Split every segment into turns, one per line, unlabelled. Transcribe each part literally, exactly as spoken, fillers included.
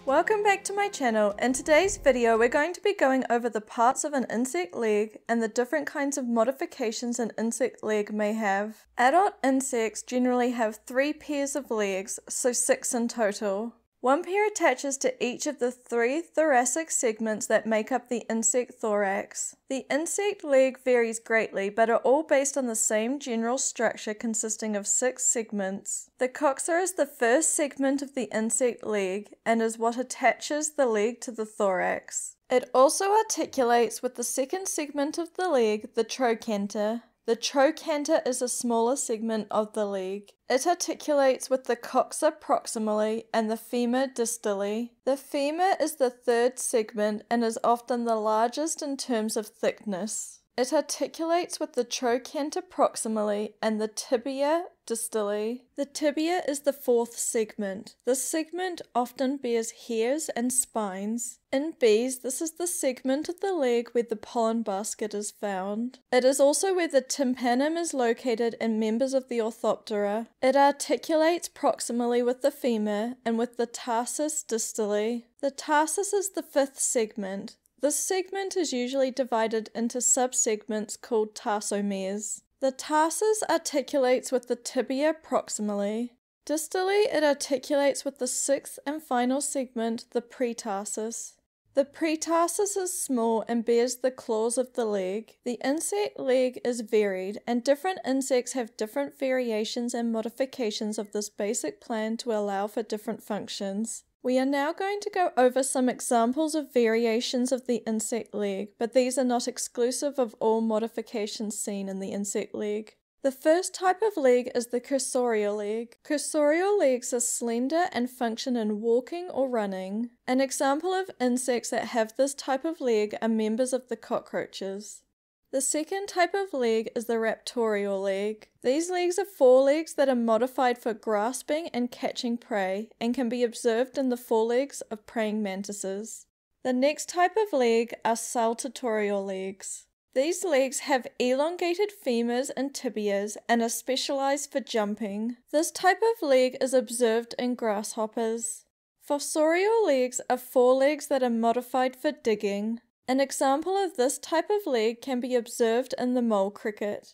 Welcome back to my channel. In today's video we're going to be going over the parts of an insect leg and the different kinds of modifications an insect leg may have. Adult insects generally have three pairs of legs, so six in total. One pair attaches to each of the three thoracic segments that make up the insect thorax. The insect leg varies greatly, but are all based on the same general structure consisting of six segments. The coxa is the first segment of the insect leg and is what attaches the leg to the thorax. It also articulates with the second segment of the leg, the trochanter. The trochanter is a smaller segment of the leg. It articulates with the coxa proximally and the femur distally. The femur is the third segment and is often the largest in terms of thickness. It articulates with the trochanter proximally and the tibia distally. The tibia is the fourth segment. This segment often bears hairs and spines. In bees, this is the segment of the leg where the pollen basket is found. It is also where the tympanum is located in members of the Orthoptera. It articulates proximally with the femur and with the tarsus distally. The tarsus is the fifth segment. This segment is usually divided into subsegments called tarsomeres. The tarsus articulates with the tibia proximally. Distally, it articulates with the sixth and final segment, the pretarsus. The pretarsus is small and bears the claws of the leg. The insect leg is varied, and different insects have different variations and modifications of this basic plan to allow for different functions. We are now going to go over some examples of variations of the insect leg, but these are not exclusive of all modifications seen in the insect leg. The first type of leg is the cursorial leg. Cursorial legs are slender and function in walking or running. An example of insects that have this type of leg are members of the cockroaches. The second type of leg is the raptorial leg. These legs are forelegs that are modified for grasping and catching prey and can be observed in the forelegs of praying mantises. The next type of leg are saltatorial legs. These legs have elongated femurs and tibias and are specialized for jumping. This type of leg is observed in grasshoppers. Fossorial legs are forelegs that are modified for digging. An example of this type of leg can be observed in the mole cricket.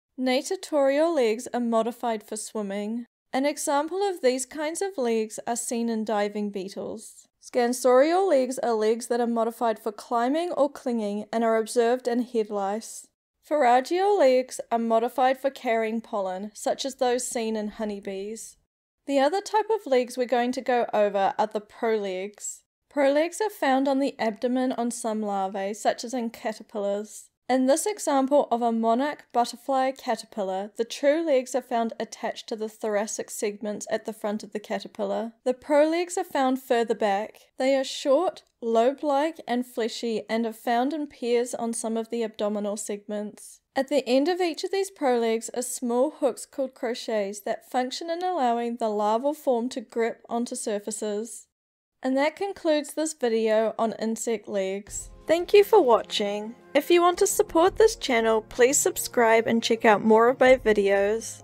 Natatorial legs are modified for swimming. An example of these kinds of legs are seen in diving beetles. Scansorial legs are legs that are modified for climbing or clinging and are observed in head lice. Forageal legs are modified for carrying pollen, such as those seen in honeybees. The other type of legs we're going to go over are the prolegs. Prolegs are found on the abdomen on some larvae, such as in caterpillars. In this example of a monarch butterfly caterpillar, the true legs are found attached to the thoracic segments at the front of the caterpillar. The prolegs are found further back. They are short, lobe-like, and fleshy, and are found in pairs on some of the abdominal segments. At the end of each of these prolegs are small hooks called crochets that function in allowing the larval form to grip onto surfaces. And that concludes this video on insect legs. Thank you for watching. If you want to support this channel, please subscribe and check out more of my videos.